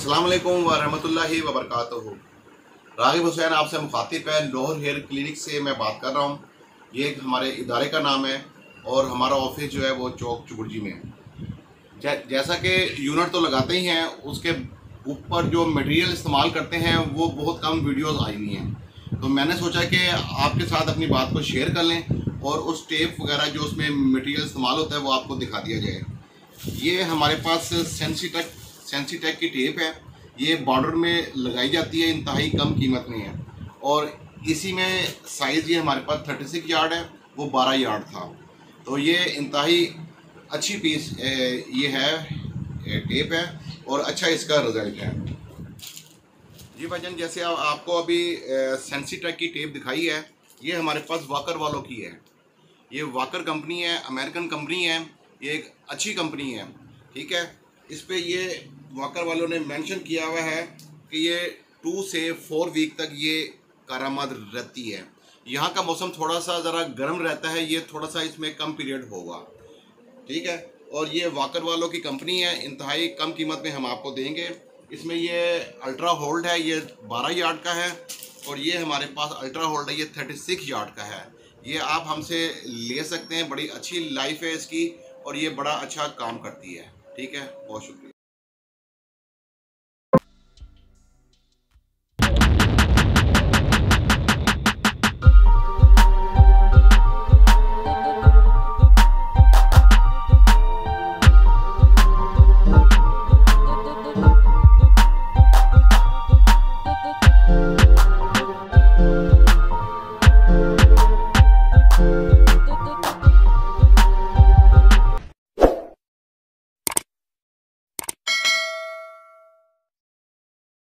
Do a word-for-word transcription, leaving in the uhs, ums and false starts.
अस्सलाम वालेकुम वरहमतुल्लाहि वबरकातुहू। रागिब हुसैन आपसे मुखातिब है। लोहर हेयर क्लिनिक से मैं बात कर रहा हूँ। ये एक हमारे इदारे का नाम है और हमारा ऑफिस जो है वो चौक चुगुर्जी में है। जै, जैसा कि यूनिट तो लगाते ही हैं, उसके ऊपर जो मटेरियल इस्तेमाल करते हैं वो बहुत कम वीडियोस आई हुई हैं। तो मैंने सोचा कि आपके साथ अपनी बात को शेयर कर लें और उस टेप वगैरह जो उसमें मटेरियल इस्तेमाल होता है वो आपको दिखा दिया जाए। ये हमारे पास सेंसीटेक सेंसीटेक की टेप है। ये बॉर्डर में लगाई जाती है, इंतहाई कम कीमत में है। और इसी में साइज़ ये हमारे पास थर्टी सिक्स यार्ड है, वो बारह यार्ड था। तो ये इंतहाई अच्छी पीस ये है, टेप है और अच्छा इसका रिज़ल्ट है। जी भाईजान, जैसे आ, आपको अभी सेंसीटेक की टेप दिखाई है, ये हमारे पास वाकर वालों की है। ये वाकर कंपनी है, अमेरिकन कंपनी है, ये एक अच्छी कंपनी है। ठीक है, इस पे ये वाकर वालों ने मेंशन किया हुआ है कि ये टू से फोर वीक तक ये कारामद रहती है। यहाँ का मौसम थोड़ा सा ज़रा गर्म रहता है, ये थोड़ा सा इसमें कम पीरियड होगा। ठीक है, और ये वाकर वालों की कंपनी है, इंतहाई कम कीमत में हम आपको देंगे। इसमें ये अल्ट्रा होल्ड है, ये बारह यार्ड का है। और ये हमारे पास अल्ट्रा होल्ड है, ये थर्टी सिक्स यार्ड का है। ये आप हमसे ले सकते हैं, बड़ी अच्छी लाइफ है इसकी और ये बड़ा अच्छा काम करती है। ठीक है, बहुत शुक्रिया।